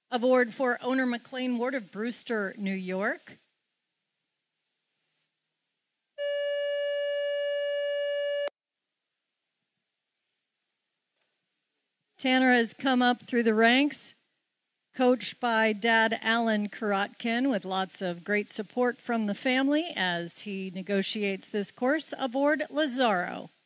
Aboard for owner McLean Ward of Brewster, New York. Tanner has come up through the ranks, coached by Dad Alan Karotkin, with lots of great support from the family as he negotiates this course aboard Lazaro.